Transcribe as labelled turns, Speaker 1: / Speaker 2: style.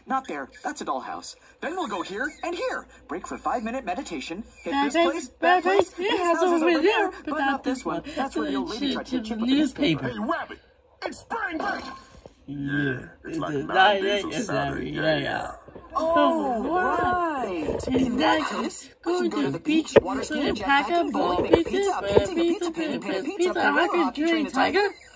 Speaker 1: Not there. That's a dollhouse. Then we'll go here and here. Break for 5-minute meditation. Hit this place, that place. These houses over there, but not this one. That's where the old lady tried to hit Chip with the newspaper.
Speaker 2: Hey, Rabbit! It's spring break!
Speaker 3: Yeah,
Speaker 2: it's like 9 days of Saturday. Yeah.
Speaker 1: Oh, right. In that case, go to the beach, water skiing, pack up bowling, pizza, pizza, pizza, pizza, pizza, pizza, pizza, hockey, train a tiger.